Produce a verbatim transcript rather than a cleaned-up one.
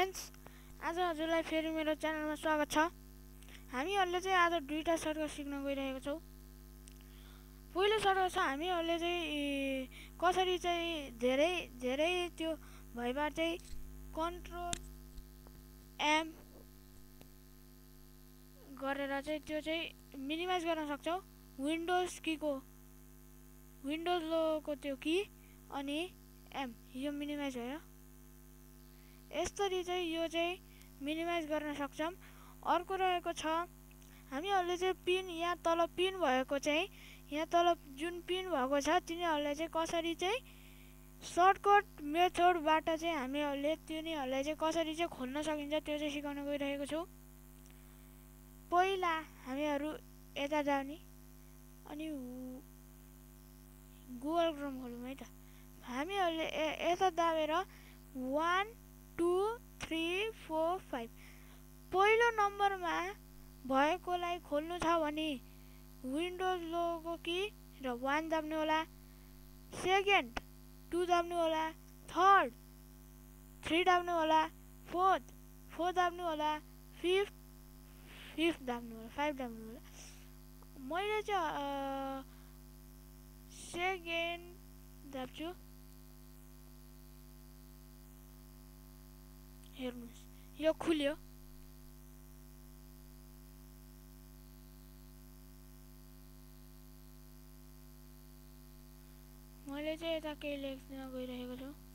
Friends, आज हजुरलाई फेरि मेरो च्यानलमा स्वागत छ। हामीहरूले चाहिँ आज दुईटा सर्कस सिक्न गइरहेको छौँ। पहिलो सर्कस छ हामीहरूले चाहिँ कसरी चाहिँ धेरै धेरै त्यो भइबार चाहिँ कन्ट्रोल एम गरेर चाहिँ त्यो चाहिँ मिनिमाइज गर्न सक्छौँ। विन्डोज कीको विन्डोज लोको त्यो की अनि एम यो मिनिमाइज भयो। यसरी चाहिँ यो चाहिँ मिनिमाइज गर्न सक्छौँ। अर्को रहेको छ हामीहरूले चाहिँ पिन यहाँ तल पिन भएको चाहिँ यहाँ तल जुन पिन भएको छ तिनीहरूले चाहिँ कसरी चाहिँ सर्टकट मेथडबाट चाहिँ हामीहरूले तिनीहरूलाई चाहिँ कसरी चाहिँ खोल्न सकिन्छ त्यो चाहिँ सिकाउन गइरहेको छौँ। पहिला हामीहरू यता जाने अनि गुगल क्रोम खोलौँ है त। हामीहरूले यता दाबेर one two three four five पहिलो नम्बरमा भएकोलाई खोल्नु छ भने विन्डोज लोगो की र वान दाब्नु होला, सेकेन्ड टू दाब्नु होला, थर्ड थ्री दाब्नु होला, फोर्थ फोर दाब्नु होला, फिफ्थ फिफ्थ दाब्नु होला, फाइभ दाब्नु होला। मैले चाहिँ सेकेन्ड दाब्छु। हेर्नुहोस् यो खुल्यो। मैले चाहिँ यता केही लेख्न गइरहेको छु।